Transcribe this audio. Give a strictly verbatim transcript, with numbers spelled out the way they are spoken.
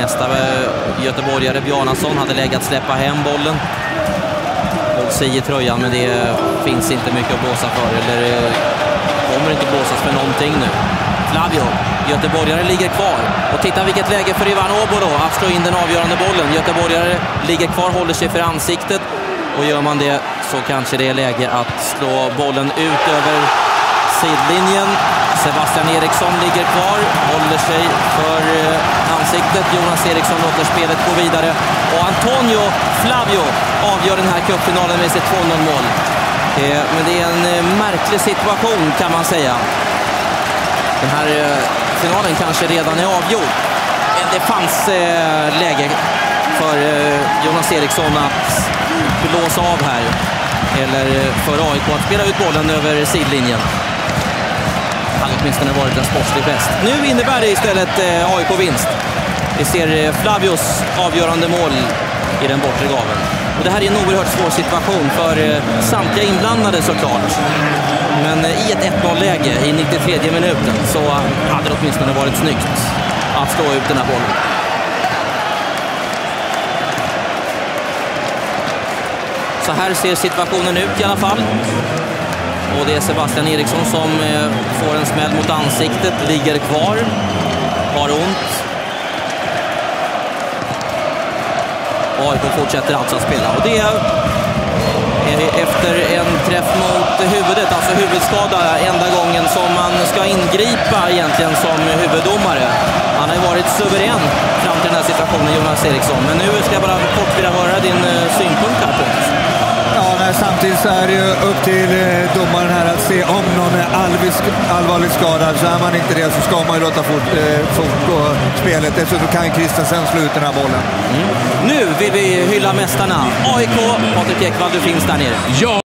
Nästa göteborgare Bjarnason hade läget släppa hem bollen. Håll sig i tröjan, men det finns inte mycket att blåsa för. Eller kommer inte blåsas för någonting nu. Flavio, göteborgare ligger kvar. Och titta vilket läge för Ivan Åbo då, att slå in den avgörande bollen. Göteborgare ligger kvar, håller sig för ansiktet. Och gör man det så kanske det är läge att slå bollen ut över sidlinjen. Sebastian Eriksson ligger kvar, håller sig för ansiktet. Jonas Eriksson låter spelet gå vidare. Och Antonio Flavio avgör den här cupfinalen med sitt två noll-mål. Men det är en märklig situation kan man säga. Den här finalen kanske redan är avgjord. Det fanns läge för Jonas Eriksson att blåsa av här. Eller för A I K att spela ut bollen över sidlinjen. Han åtminstone varit en sportslig bäst. Nu innebär det istället A I K-vinst. Vi ser Flavios avgörande mål i den bortre gaveln. Och det här är en oerhört svår situation för samtliga inblandade såklart. Men i ett ett noll-läge i nittiotredje minuten så hade det åtminstone varit snyggt att slå ut den här bollen. Så här ser situationen ut i alla fall. Och det är Sebastian Eriksson som får en smäll mot ansiktet, ligger kvar, har ont. A I K fortsätter alltså att spela. Och det är efter en träff mot huvudet, alltså huvudskada, enda gången som man ska ingripa egentligen som huvuddomare. Han har ju varit suverän fram till den här situationen, Jonas Eriksson. Men nu ska jag bara kort vilja höra din synpunkt här på det. Ja, nej, samtidigt så är det ju upp till eh, domaren här att se om någon är allvis, allvarligt skadad. Så är man inte det så ska man ju låta fort, eh, fortgå spelet. Dessutom kan Kristensen slå ut den här bollen. Mm. Nu vill vi hylla mästarna. A I K, Patrik Ekwall, du finns där nere. Ja!